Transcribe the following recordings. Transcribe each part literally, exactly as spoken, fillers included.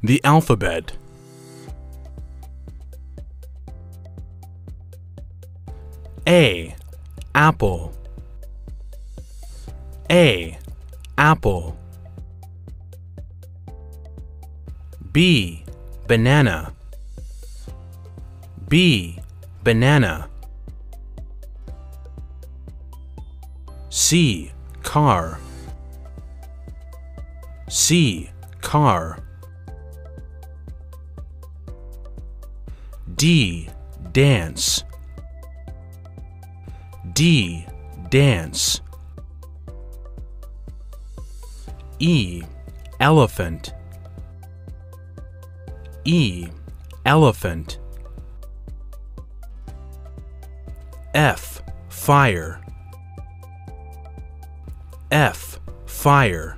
The alphabet. A. Apple. A. Apple. B. Banana. B. Banana. C. Car. C. Car. D. Dance. D. Dance. E. Elephant. E. Elephant. F. Fire. F. Fire.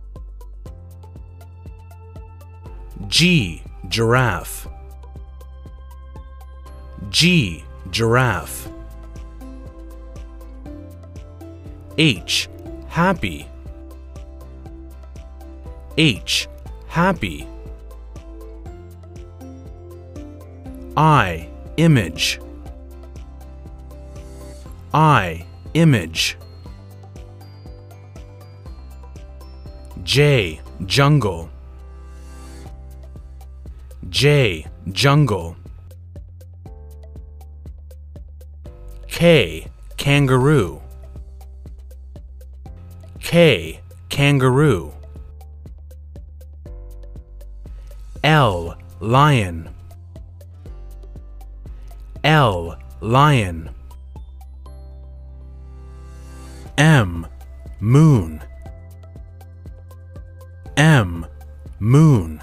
G. Giraffe. G. Giraffe. H. Happy. H. Happy. I. Image. I. Image. J. Jungle. J. Jungle. K. Kangaroo. K. Kangaroo. L. Lion. L. Lion. M. Moon. M. Moon.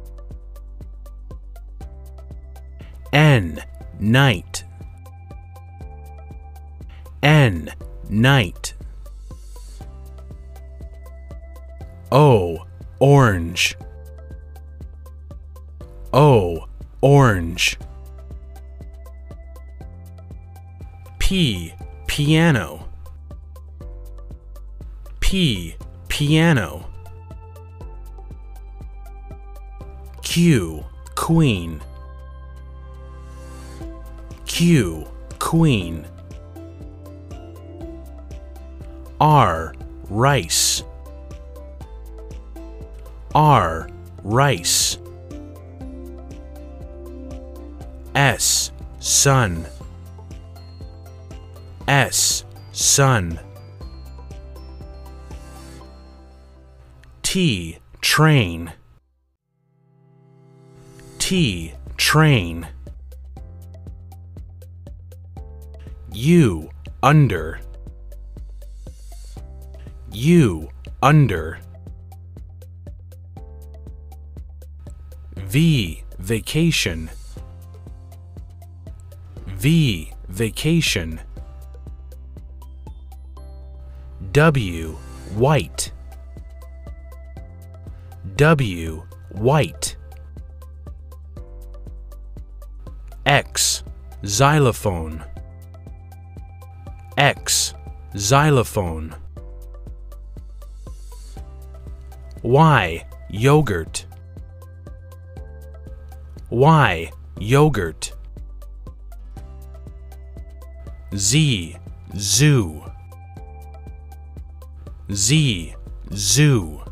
N. Night. N. Night. O. Orange. O. Orange. P. Piano. P. Piano. Q. Queen. Q. Queen. R. Rice. R. Rice. S. Sun. S. Sun. T. Train. T. Train. U. Under. U. Under. V. Vacation. V. Vacation. W. White. W. White. X. Xylophone. X. Xylophone. Y. Yogurt. Y. Yogurt. Z. Zoo. Z. Zoo.